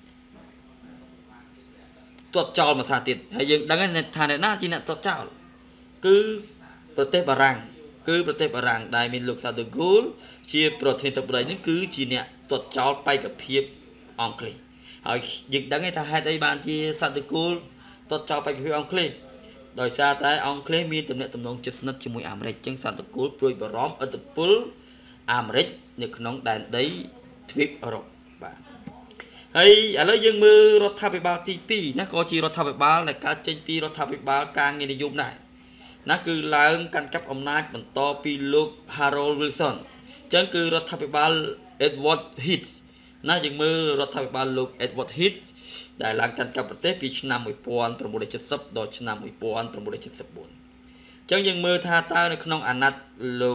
Speaker 1: ទាត់ចោលមួយសារទៀតហើយយើងដឹងថាអ្នកណាជាអ្នកទាត់ចោលគឺប្រទេសបារាំងគឺប្រទេសបារាំងដែលមានលោក Charles de Gaulle ជាប្រធានាធិបតីនេះគឺជាអ្នកទាត់ចោលបេក្ខភាពអង់គ្លេសហើយយើងដឹងថាហេតុអីបានជា Charles de Gaulle ទាត់ចោលបេក្ខភាពអង់គ្លេសដោយសារតែអង់គ្លេសមានទំនាក់ទំនងជិតស្និទ្ធជាមួយអាមេរិកអញ្ចឹង Charles de Gaulle ព្រួយបារម្ភឥទ្ធិពលអាមេរិកនៅក្នុងដែនដីទ្វីបអឺរ៉ុបបាទហើយឥឡូវយើងមើលរដ្ឋាភិបាលទីtwoណាក៏ជារដ្ឋាភិបាលដែលកើតចេញពីរដ្ឋាភិបាលការងារនិយមដែរណាគឺឡើងកាន់កាប់អំណាចបន្តពីលោក Harold Wilson អញ្ចឹងគឺរដ្ឋាភិបាល Edward Heath ណាយើងមើលរដ្ឋាភិបាលលោក Edward Heath ដែលឡើងកាន់កាប់ប្រទេសពីឆ្នាំnineteen seventyដល់ឆ្នាំnineteen seventy-four អញ្ចឹងយើងមើលថាតើនៅក្នុងអាណត្តិលោក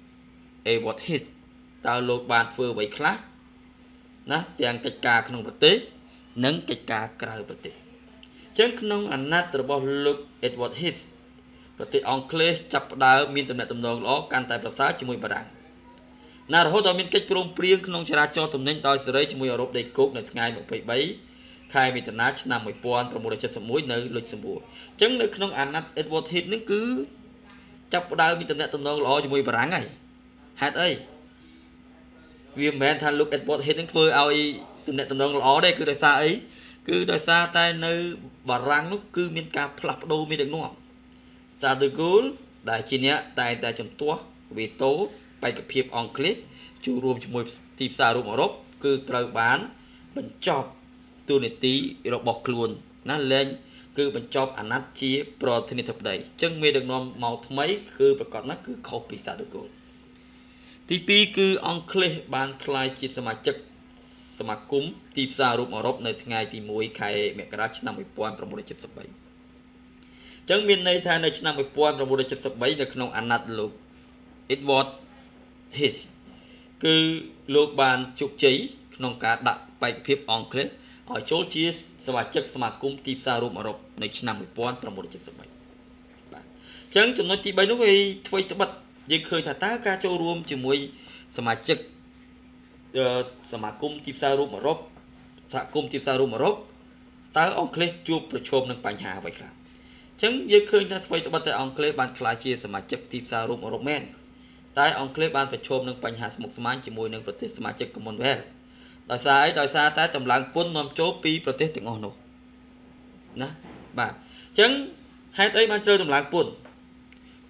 Speaker 1: Edward Heath តើលោកបានធ្វើអ្វីខ្លះណាទាំងកិច្ចការក្នុងប្រទេសនិងកិច្ចការក្រៅប្រទេសអញ្ចឹងក្នុងអាណត្តិរបស់លោក Edward Heath ប្រទេសអង់គ្លេសចាប់ផ្ដើមមានទំនាក់ទំនងល្អកាន់តែប្រសើរជាមួយបារាំងណារហូតដល់មានកិច្ចព្រមព្រៀងក្នុងចរាចរណ៍ទំនិញដោយសេរីជាមួយអឺរ៉ុបដីគោកនៅថ្ងៃtwenty-threeខែមិថុនាឆ្នាំnineteen seventy-sevenនៅលុចសំបួរអញ្ចឹងនៅក្នុងអាណត្តិ Edward Heath នេះគឺចាប់ផ្ដើមមានទំនាក់ទំនងល្អជាមួយបារាំងហើយហេតុអីវាមិនមែនថាលោក Edward Heath នឹងធ្វើឲ្យទំនាក់ទំនងល្អទេគឺដោយសារអីគឺដោយសារតែនៅបារាំងនោះគឺមានការផ្លាស់ប្ដូរមានដឹកនាំCharles de Gaulle ដែលជាអ្នកតែតែជំទាស់វេតូបេក្ខភាពអង់គ្លេសចូលរួមជាមួយទីផ្សាររួមអឺរ៉ុបគឺត្រូវបានបញ្ចប់ទូនីតិរបស់ខ្លួនណាលែងគឺបញ្ចប់អាណត្តិជាប្រធានាធិបតីអញ្ចឹងមានដឹកនាំមកថ្មីគឺប្រកាសណាស់គឺខុសពី Charles de Gaulle ទីtwoគឺអង់គ្លេសបានក្លាយជាសមាជិកសមាគមទីផ្សាររួមអឺរ៉ុបនៅថ្ងៃទីoneខែមករាឆ្នាំnineteen seventy-threeអញ្ចឹងមានន័យថានៅឆ្នាំnineteen seventy-threeនៅក្នុងអាណត្តិលោក Edward Heath គឺលោកបានជោគជ័យក្នុងការដាក់បេក្ខភាពអង់គ្លេសឲ្យចូលជាសមាជិកសមាគមទីផ្សាររួមអឺរ៉ុបនៅឆ្នាំnineteen seventy-threeបាទអញ្ចឹងចំណុចទីthreeនោះវាធ្វើត្បិតយើងឃើញថាតើការចូលរួមជាមួយសមាជិកសមាគមទីផ្សាររួមអឺរ៉ុបសហគមន៍ទីផ្សាររួមអឺរ៉ុបតើអង់គ្លេសជួបប្រឈមនឹងបញ្ហាអ្វីខ្លះអញ្ចឹងយើងឃើញថាអ្វីត្បិតតែអង់គ្លេសបានក្លាយជាសមាជិកទីផ្សាររួមអឺរ៉ុបមែនតែអង់គ្លេសបានប្រឈមនឹងបញ្ហាស្មុគស្មាញជាមួយនឹងប្រទេសសមាជិក Commonwealth ដោយសារអីដោយសារតែតម្លើងពន្ធនាំចូលពីប្រទេសទាំងអស់នោះណាបាទអញ្ចឹងហេតុអីបានត្រូវតម្លើងពន្ធ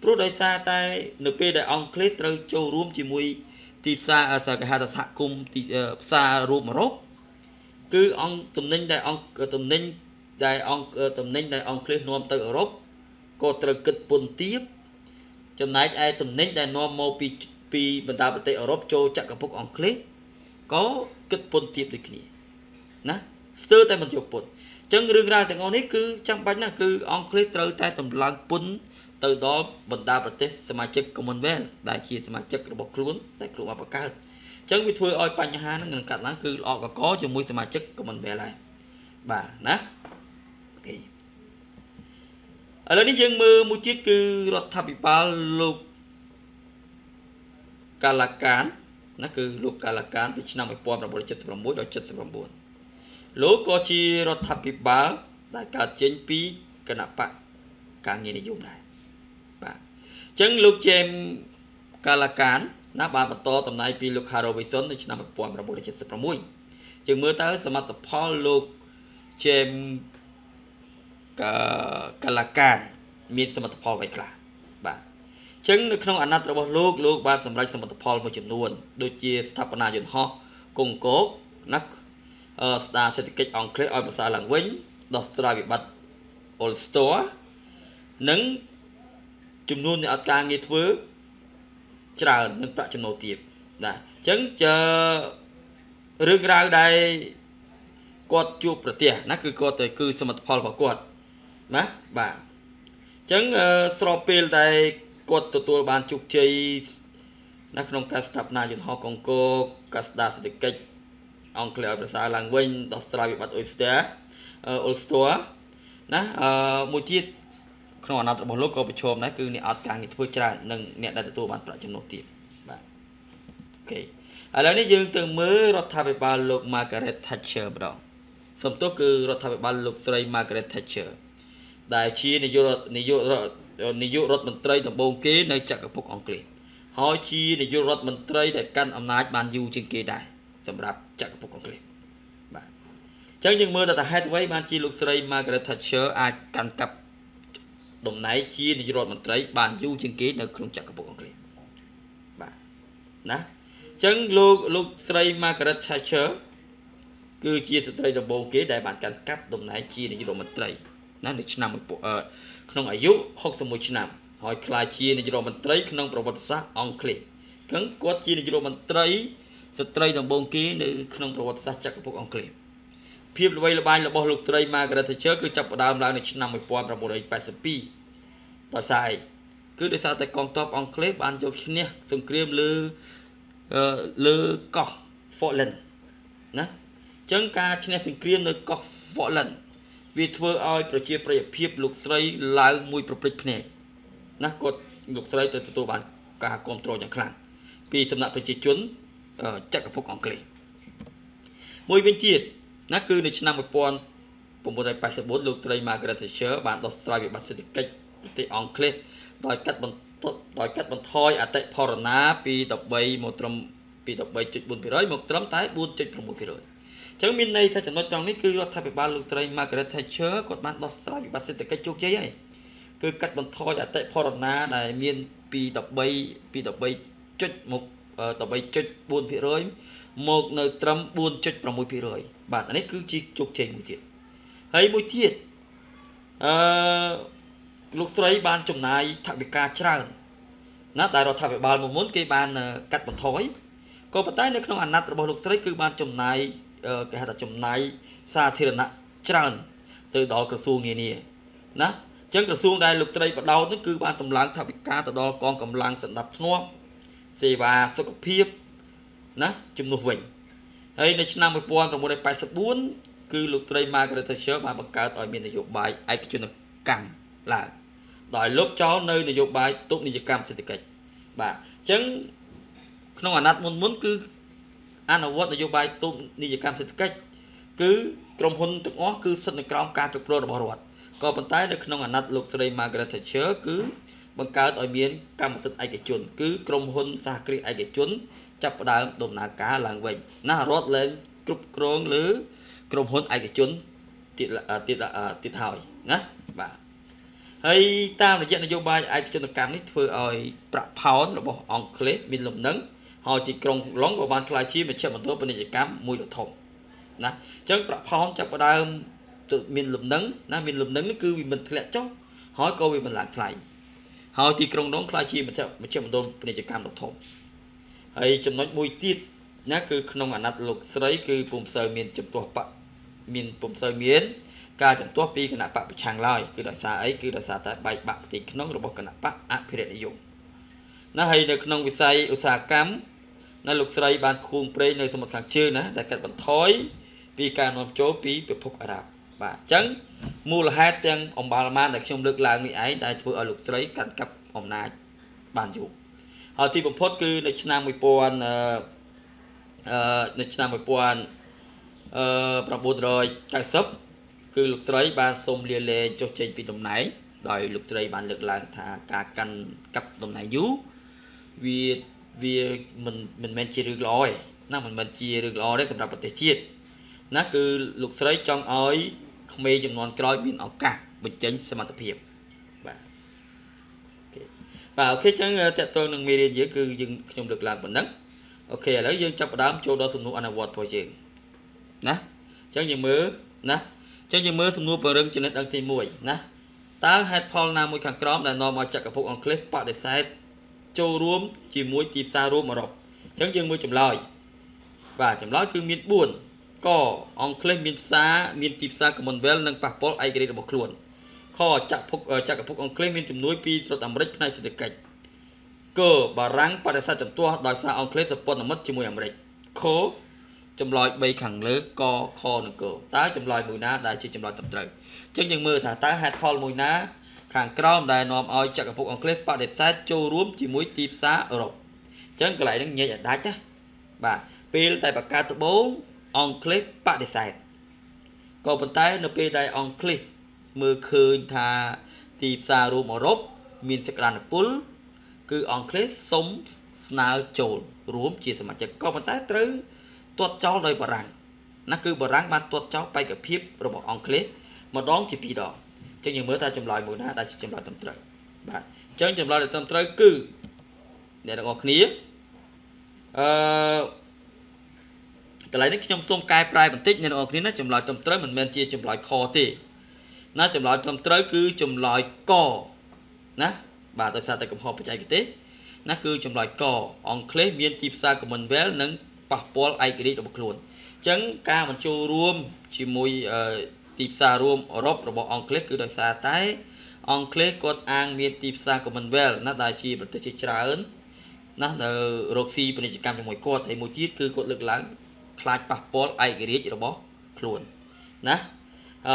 Speaker 1: ព្រោះដោយសារតែនៅពេលដែលអង់គ្លេសត្រូវចូលរួមជាមួយទីផ្សារគេហៅថាសហគមន៍ទីផ្សាររួមអឺរ៉ុបគឺអង្គតំណែងដែលអង្គតំណែងដែលអង្គតំណែងដែលអង់គ្លេសនាំទៅអឺរ៉ុបក៏ត្រូវគិតពន្ធទាបចំណែកឯតំណែងដែលនាំមកពីពីបណ្ដាប្រទេសអឺរ៉ុបចូលចក្រភពអង់គ្លេសក៏គិតពន្ធទាបដូចគ្នាណាស្ទើរតែមិនយកពន្ធអញ្ចឹងរឿងរ៉ាវទាំងអស់នេះគឺចាំបាច់ណាស់គឺអង់គ្លេសត្រូវតែតម្លើងពន្ធទៅដល់បណ្ដាប្រទេសសមាជិក Commonwealth ដែលជាសមាជិករបស់ខ្លួនតែខ្លួនបានបង្កើតអញ្ចឹងវាធ្វើឲ្យបញ្ហាហ្នឹងនឹងកាត់ឡើងគឺល្អកកជាមួយសមាជិក Commonwealth ហើយបាទណាអូខេឥឡូវនេះយើងមើលមួយទៀតគឺរដ្ឋាភិបាលលោកកាឡាកានណាគឺលោកកាឡាកានពីឆ្នាំmột nghìn chín trăm bảy mươi sáuដល់79លោកក៏ជារដ្ឋាភិបាលដែលកើតចេញពីគណៈបកការងារនិយមដែរបាទអញ្ចឹងលោកជេមកាឡាកានណាបានបន្តតំណែងពីលោក Harold Wilson នៅឆ្នាំmột nghìn chín trăm bảy mươi sáuយើងមើលតើសមិទ្ធផលលោកជេមកាឡាកានមានសមិទ្ធផលអ្វីខ្លះបាទអញ្ចឹងនៅក្នុងអាណត្តិរបស់លោកលោកបានសម្រេចសមិទ្ធផលមួយចំនួនដូចជាស្ថាបនាយន្តហោះកុងកូកណាស្ដារសេដ្ឋកិច្ចអង់គ្លេសឲ្យប្រសើរឡើងវិញដោះស្រាយវិបត្តិ Ulster និងចំនួនអ្នកអត់ការងារធ្វើច្រើននិងប្រាក់ចំណូលទាបណាអញ្ចឹងរឿងរ៉ាវដែលគាត់ជួបប្រទះណាគឺគាត់ទៅគឺសមិទ្ធផលរបស់គាត់ណាបាទអញ្ចឹងស្របពេលដែលគាត់ទទួលបានជោគជ័យនៅក្នុងការស្ថាបនាយន្តហោះកុងកូការស្ដារសេដ្ឋកិច្ចអង់គ្លេសឲ្យប្រសើរឡើងវិញដោះស្រាយវិបត្តិ Ulster Ulster ណាអឺមួយទៀតក្នុងអាណត្តិរបស់លោកក៏ប្រឈមដែរគឺអ្នកអត់ការងារធ្វើច្រើននិងអ្នកដែលទទួលបានប្រាក់ចំណូលទាបបាទអូខេឥឡូវនេះយើងទៅមើលរដ្ឋាភិបាលលោក Margaret Thatcher ម្ដងសំទោសគឺរដ្ឋាភិបាលលោកស្រី Margaret Thatcher ដែលជានាយកនាយកនាយករដ្ឋមន្ត្រីដំបូងគេនៅចក្រភពអង់គ្លេសហើយជានាយករដ្ឋមន្ត្រីដែលកាន់អំណាចបានយូរជាងគេដែរសម្រាប់ចក្រភពអង់គ្លេសបាទអញ្ចឹងយើងមើលទៅថាហេតុអ្វីបានជាលោកស្រី Margaret Thatcher អាចកាន់កាប់តំណែងជានាយករដ្ឋមន្ត្រីបានយូរជាងគេនៅក្នុងចក្រភពអង់គ្លេសបាទណាអញ្ចឹងលោកលោកស្រី Margaret Thatcher គឺជាស្ត្រីដំបូងគេដែលបានកាន់កាប់តំណែងជានាយករដ្ឋមន្ត្រីណានៅឆ្នាំក្នុងអាយុហុកសិបមួយឆ្នាំហើយក្លាយជានាយករដ្ឋមន្ត្រីក្នុងប្រវត្តិសាស្ត្រអង់គ្លេសអញ្ចឹងគាត់ជានាយករដ្ឋមន្ត្រីស្ត្រីដំបូងគេនៅក្នុងប្រវត្តិសាស្ត្រចក្រភពអង់គ្លេសភាពល្បីល្បាញរបស់លោកស្រី Margaret Thatcher គឺចាប់ផ្ដើមឡើងនៅឆ្នាំmột nghìn chín trăm tám mươi haiដោយសារអីគឺដោយសារតែកងទ័ពអង់គ្លេសបានយកឈ្នះសង្គ្រាមលើលើកោះ Falkland ណាអញ្ចឹងការឈ្នះសង្គ្រាមនៅកោះ Falkland វាធ្វើឲ្យប្រជាប្រិយភាពលោកស្រីឡើងមួយប្រព្រឹត្តភ្នែកណាគាត់លោកស្រីទៅទទួលបានការគ្រប់គ្រងយ៉ាងខ្លាំងពីសំណាក់ប្រជាជនចក្រភពអង់គ្លេសមួយវិញទៀតណាគឺនៅឆ្នាំmột nghìn chín trăm tám mươi tưលោកស្រី Margaret Thatcher បានដោះស្រាយវិបត្តិសេដ្ឋកិច្ចប្រទេសអង់គ្លេសដោយកាត់បន្ថយដោយកាត់បន្ថយអតិផរណាពី13មកត្រឹមពី13.4%មកត្រឹមតែ4.6%អញ្ចឹងមានន័យថាចំណុចត្រង់នេះគឺរដ្ឋាភិបាលលោកស្រី Margaret Thatcher គាត់បានដោះស្រាយវិបត្តិសេដ្ឋកិច្ចជោគជ័យហើយគឺកាត់បន្ថយអតិផរណាដែលមានពី13ពី13ចុចមក13.4%មកនៅត្រឹម4.6% បាទអានេះគឺជាជោគជ័យមួយទៀតហើយមួយទៀតអឺលោកស្រីបានចំណាយថវិកាច្រើនណាដែលរដ្ឋាភិបាលមុនមុនគេបានកាត់បន្ថយក៏ប៉ុន្តែនៅក្នុងអាណត្តិរបស់លោកស្រីគឺបានចំណាយគេហៅថាចំណាយសាធារណៈច្រើនទៅដល់ក្រសួងនានាណាអញ្ចឹងក្រសួងដែលលោកស្រីបដោតនោះគឺបានតម្លើងថវិកាទៅដល់កងកម្លាំងសណ្ដាប់ធ្នាប់សេវាសុខភាពណាជំនួសវិញហើយនៅឆ្នាំmột nghìn chín trăm tám mươi tưគឺលោកស្រី Margaret Thatcher បានបង្កើតឲ្យមាននយោបាយឯកជនកម្មឡើងដោយលុបចោលនៅនយោបាយទុកនិយកម្មសេដ្ឋកិច្ចបាទអញ្ចឹងក្នុងអាណត្តិមុនមុនគឺអនុវត្តនយោបាយទុកនិយកម្មសេដ្ឋកិច្ចគឺក្រុមហ៊ុនទាំងអស់គឺស្ថិតនៅក្រោមការគ្រប់គ្រងរបស់រដ្ឋក៏ប៉ុន្តែនៅក្នុងអាណត្តិលោកស្រី Margaret Thatcher គឺបង្កើតឲ្យមានកម្មសិទ្ធិឯកជនគឺក្រុមហ៊ុនសហគ្រាសឯកជនចាប់ផ្ដើមដំណើរការឡើងវិញណារដ្ឋលែងគ្រប់គ្រងលើក្រុមហ៊ុនឯកជនទៀតទៀតទៀតហើយណាបាទ hay ta là dân vô bài ai cho nó cảm thấy thôi ơi bạc pháo là bỏ ông clip mình lùm nấng họ chỉ còn lóng của ban khai chi mà chơi một số bên này cám mùi được thùng nè chắc bạc pháo chắc vào đây tự mình lùm nấng na mình lùm nấng nó cứ vì mình lẹ chóc hỏi câu vì mình làm lại họ chỉ còn đón khai chi mà chơi mà chơi một đôi bên này cám được thùng hay trong nói mùi tiết nhá cứ không ảnh nát lục sấy cứ bùm sờ miền chụp tua bạc miền bùm sờ miến ca chụp tua pi cái nạp bạc chàng lòi cứ đợi xa ấy cứ đợi xa tại bài bạc thì nó là một cái nạp bạc áp phê để dùng nó hay được không vì say ở xa cắm nó lục sấy bàn khuôn pre nơi một hàng chơi nè đại cát bẩn thói vì ca nó chỗ pi bị phục ở đạp và chấn mua là hai tiếng ông bà man để trong được là người ấy đại vừa ở lục sấy cắt cặp ông nai bàn dùng họ thì bấm phốt cứในឆ្នាំmột nghìnในឆ្នាំmột nghìnประบุโดยการซับคือลูกสไลบานสมเรียเลจดเจนปีตรงไหนโดยลูกสไลบานเลือกลางทาการกันกับตรงไหนยุวีวีมันมันมันจีรึกลอยนั่นมันมันจีรึกลอยได้สำหรับประเทศจีนนั่นคือลูกสไลจองอ้อยขมีจำนวนกลอยบินออกกะบนเจนสมรรถเพียบvà ok chẳng tại tôi nâng media dưới cứ dừng trong được làm bệnh nấng ok lấy dương chấp đám châu đó sum nu anh award thôi chứ nè chẳng như mưa nè chẳng như mưa sum nu bờ rừng cho nên đăng tin mùi nè ta headphone nam mùi khang crom là nó mà chắc cả phục on clip part để sai châu rùm chỉ mùi tìm xa rùm mà rồi chẳng như mùi chấm lòi và chấm lòi cứ miền buồn có on clip miền xa miền tìm xa của mình vel nâng bạc bol ai cái được một luôn kho chặt phục chặtกับพวกองเคลมินจำนวนปีสดอเมริกในเศรษฐกิจก็บารังปฏิเสธจำตัวโดยสารองเคลสปอนอเมริกจมูกอเมริกโคจำลอยใบขังเลือกก็คอหนึ่งก็ตาจำลอยมือน้าได้ชื่อจำลอยตำตรึงจึงยังมือถ่ายตาแฮดพอลมือน้าขังกล้อมได้นอมเอาจักกับพวกองเคลปฏิเสธโจรวมจมูกตีฟ้าอรบจึงก็ไหลนั่งเงียบได้จ้ะบ่าปีแต่ปากกาตะโบองเคลปฏิเสธก็เป็นไตในปีใดองเคลมือคืนทาตีซารูมอรบมีนสกรันปุลคือองเคลสสมสนาโจลรวมจีสมัยก็มันแต่ตรึตัวเจ้าโดยบรังนั่นคือบรังมาตัวเจ้าไปกับพิบระบบองเคลมาดองจีปีดอกจึงอย่างเมื่อตาจำลอยมือหน้าได้จำลอยตำตรึบ่จึงจำลอยตำตรึคือเนี่ยเราออกนี้เอ่อแต่หลายนี่ขยมส้มกายปลายบันทึกเนี่ยเราออกนี้นะจำลอยตำตรึมันเป็นจีจำลอยคอที่น่าจำลอยตำตรึคือจำลอยก่อนะบ่าตัวซาแต่กับหอบปัจจัยกิเตนั่นคือจำลอยก่อองเคลเมียนตีซากับมันเวลนั้นปักปอลไอกรีดระบบคลุนจังการมันโจรวมชิมวยตีซารวมรบระบบองเคลคือโดยซาไตองเคลกดอ่างเมียนตีซากับมันเวลนั่นได้ชีประเทศจราเอินนั่นเดอโรคซีเป็นกิจกรรมอย่างมวยกดไอมวยจีดคือกดเลือกหลังคลายปักปอลไอกรีดระบบคลุนนะไอ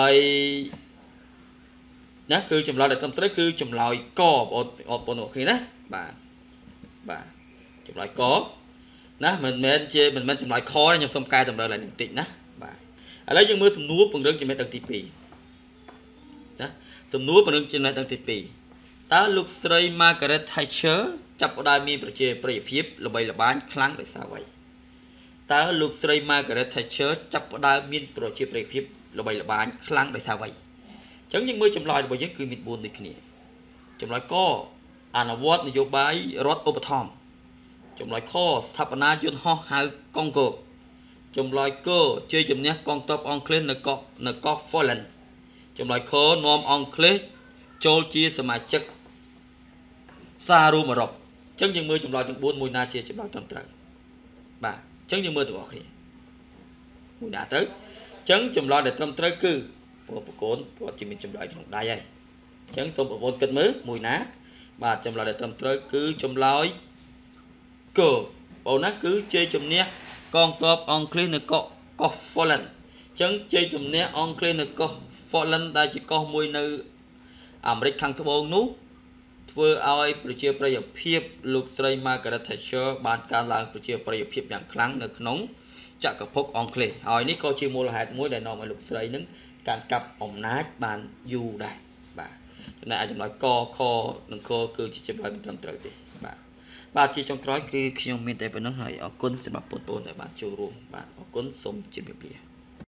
Speaker 1: นั่นคือจำลอยแต่ตำตรึคือจำลอยก่ออดอดปนออกนี่นะบ่าบ่าจำลอยก่อนะมันแม้เจมันมันจำลอยคอเนี่ยยังสมกายจำลอยอะไรหนึ่งติดนะบ่าอะไรยังมือสมนู้ปุ่งเรื่องจะไม่ดังตีปีนะสมนู้ปุ่งเรื่องจะไม่ดังตีปีตาลูกสไลมาการ์ไทเชอร์จับได้มีประเจประยิบยิบระบายระบายครั้งได้สาวไว้ตาลูกสไลมาการ์ไทเชอร์จับได้มีประเจประยิบยิบระบายระบายครั้งได้สาวไว้chẳng những mới chấm lòi bởi những cứ mịt buồn được nhỉ chấm lòi co anh là vót này vô bái rót ô thom chấm lòi co tháp na chuyên ho hai con cờ chấm lòi cơ chơi chấm nhé con top on clean là có là có fallen chấm lòi co nom on clean trôi chia sẻ mà chất xa ru mà rọc chẳng những mới chấm lòi chấm buồn mùi na chia chấm lòi chấm trắng bà chẳng những mới tụi họ kì mùi na tới chẳng chấm lòi để chấm trắng cứ bộ cồn bộ chỉ mình chấm lòi trong đai vậy chẳng xong bộ cồn cất mớ mùi ná bà chấm lòi để chấm trắng cứ chấm lòi cờ bộ nát cứ chơi chấm nhé con top on clean là có có fallen chẳng chơi chấm nhé on clean là có fallen đây chỉ có mùi nơi American khang thô bông nú vừa aiประเภทเพียบลูกสไลมาการ์ไทเชอร์บานการลางประเภทเพียบอย่างครั้งในขนมจากกับพกองเคลอ้อยนี่ก็ชื่อมูลหะมวยได้นอมาลูกสไลนึงการกับอมนัดบานยูได้บ่าฉะนั้นอาจจะnóiคอคอหนึ่งคอคือจะจะไปเป็นต้นตรึติบ่าบ่าที่จงคล้อยคือขยมมีแต่เป็นนักหายออกก้นสำหรับปนปนแต่บ่าจูรูบ่าออกก้นสมจิตเปรีย